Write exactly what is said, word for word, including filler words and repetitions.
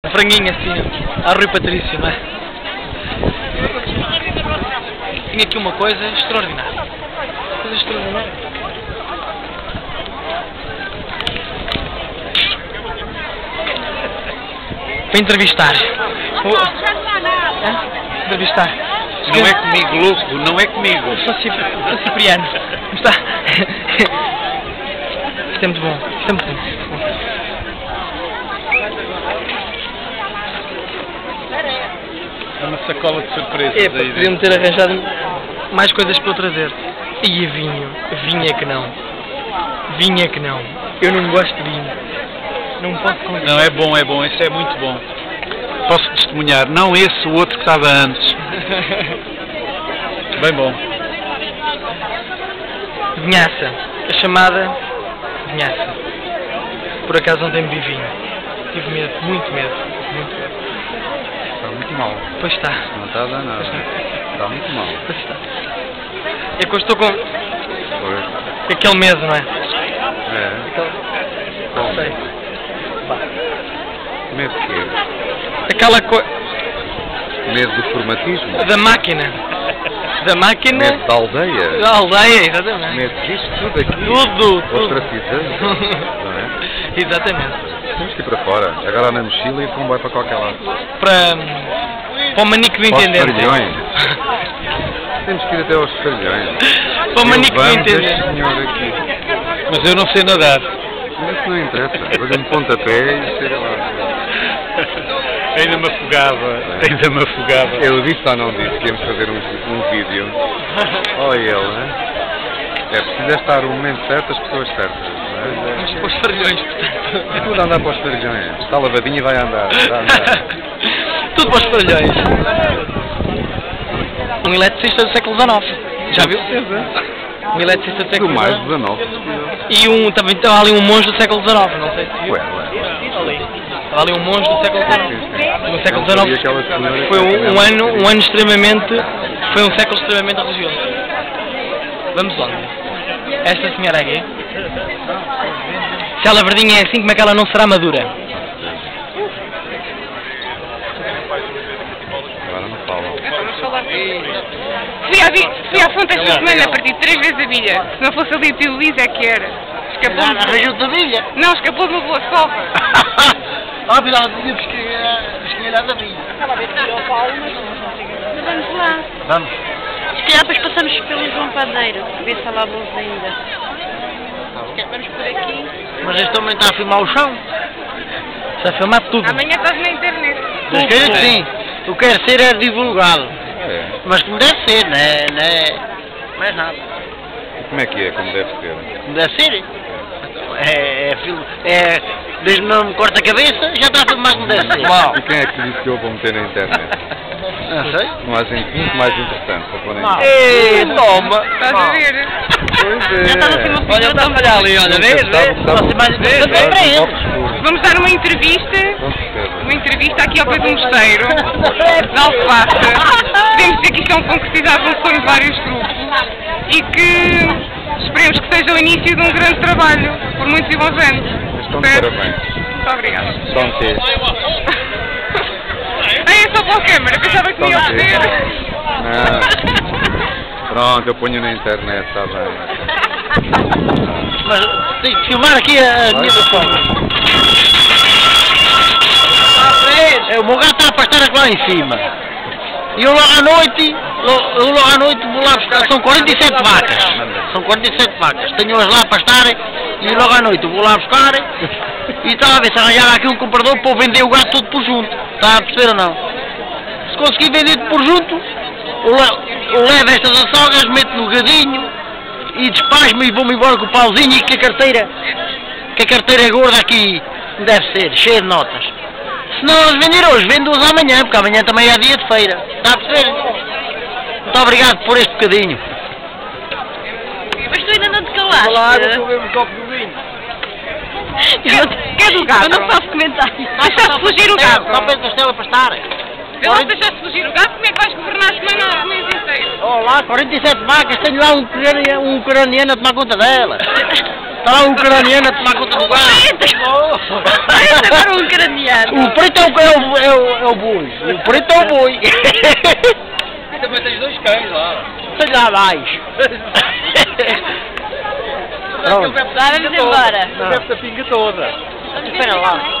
Um franguinho assim, à Rui Patrício, não é? Tinha aqui uma coisa extraordinária. Coisa extraordinária. Para entrevistar. Vou... É? Entrevistar. Não é comigo, louco, não é comigo. Sou Cipriano. Está. Isto é muito bom. Isto é muito bom. É uma sacola de surpresas. É, podiam ter arranjado mais coisas para eu trazer. E vinho. Vinho é que não. Vinho é que não. Eu não gosto de vinho. Não posso conseguir. Não, é bom, é bom. Esse é muito bom. Posso testemunhar. Não esse, o outro que estava antes. Bem bom. Vinhaça. A chamada vinhaça. Por acaso ontem bebi vinho. Tive medo. Muito medo. Muito medo. Está muito mal. Pois está. Não está a dar nada. Está muito mal. Pois está. É que eu estou com... Pois. Aquele medo, não é? É. Aquele... Como? Sei. Medo de quê? Aquela coisa... Medo do formatismo? Da máquina. Da máquina... Medo da aldeia? Da aldeia, exatamente. Medo disto tudo aqui? Tudo, tudo. Ostracizante, não é? Exatamente. Temos que ir para fora. Agarrar na mochila e como vai para qualquer lado. Para... Para o manico do Para os intendente. farelhões. Temos que ir até aos farelhões. Para o manico do intendente. Este senhor aqui. Mas eu não sei nadar. Mas isso não interessa. Olha um pontapé e chega lá. Ainda me afogava. Ainda me afogava. Eu disse ou não disse que íamos fazer um, um vídeo. Olha ele, né? É preciso estar no momento certo, as pessoas certas. Não é? Vamos para os farelhões, portanto. Tudo a andar para os farelhões. Está lavadinho e vai andar. Vai andar. Tudo para os farelhões. Um eletricista do século dezenove. Já viu? Um eletricista do Do século mais dezenove. dezenove. E um, também estava ali um monge do século dezenove. Não sei se viu. Ué, ué. Ali. Estava ali um monge do século dezenove. No século Não sabia dezenove aquela senhora foi que um, era um ano, um ano extremamente... Foi um século extremamente religioso. Vamos onde? Esta senhora aqui. Se ela verdinha é assim, como é que ela não será madura? Agora não falam. Vamos falar Fui à, vi- fui à fonte esta semana a partir três vezes a bilha. Se não fosse ali o tio Luís é que era. Escapou-me. Arranjou-te a bilha? Não, escapou de uma boa sova. Ah, afinal, tinha pesquilhado a bilha. Vamos lá. Vamos. Se calhar depois passamos pelo João Padeiro, ver se há lá bons ainda. Vamos por aqui. Mas este homem está a filmar o chão. Está a filmar tudo. Amanhã estás na internet. Mas quer que sim. O que quer ser é divulgado. É. Mas como deve ser, não é, não é mais nada. E como é que é, como deve ser? Como deve ser. É, é, filme, é desde que não me corta a cabeça, já está a filmar como deve ser. E quem é que disse que eu vou meter na internet? Não sei. Não há gente muito mais interessante para pôr na Não. internet. Ei, toma. Estás a ver? Pois é. Já está no cima Olha, está a falhar ali, olha, vês? Vês? Você mais interessante é para ele. Vamos dar uma entrevista. Não percebo. Uma entrevista aqui ao pé de um mosteiro. Na Alcobaça. Podemos dizer que isto é um concretizado um sonho de vários grupos. E que esperemos que seja o início de um grande trabalho. Por muitos e bons anos. Estão de Certo? parabéns. Muito obrigada. Estão de Ah, é só para a câmara, pensava que me ia Estão de oferecer. Não. Pronto, eu ponho na internet, está bem. Mas tem que filmar aqui a minha forma. É, o meu gato está a pastar aqui lá em cima. E eu logo à noite, lo- eu logo à noite vou lá buscar, são quarenta e sete vacas. São quarenta e sete vacas. Tenho-as lá a pastarem e logo à noite eu vou lá buscar e estava a ver se arranjava aqui um comprador para eu vender o gato todo por junto. Está a perceber ou não? Se conseguir vender tudo por junto, eu, le- eu levo estas açougas, meto no gadinho e despacho-me e vou-me embora com o pauzinho e que a carteira, que a carteira gorda aqui deve ser, cheia de notas. Se não as vender hoje, vendo-as amanhã, porque amanhã também é dia de feira. Está a perceber? Muito obrigado por este bocadinho. Mas tu ainda não te calaste. beber um copo de vinho. Eu não, Que é do gato? eu não faço comentário. Deixaste fugir o gato. Só para castelo a pastar. Se não deixaste fugir o gato, como é que vais governar a semana o mês inteiro? Olá, quarenta e sete vacas, tenho lá um ucraniano, um ucraniano a tomar conta delas. Está lá um ucraniano a tomar conta do carro. Parece agora um ucraniano. O preto é o, é o, é o, é o boi. O preto é o boi. E também tens dois cães lá. Sei lá mais. Pronto. Vamos embora. Bebe-te a pinga toda. Espera lá.